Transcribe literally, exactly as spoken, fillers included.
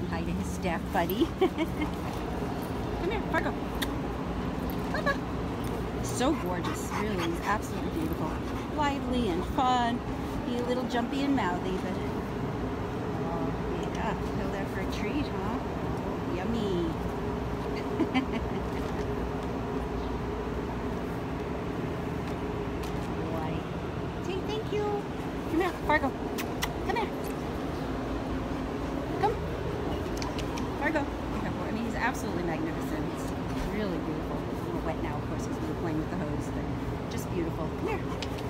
hi to his staff buddy. Come here, Fargo. Papa. So gorgeous, really. He's absolutely beautiful. Lively and fun. Be a little jumpy and mouthy, but oh, yeah, go there for a treat, huh? Yummy. Boy. Say thank you. Come here, Fargo. Come here. Come. Fargo. I mean, he's absolutely magnificent. It's really beautiful. A little wet now, of course, because we were playing with the hose, but just beautiful. Come here.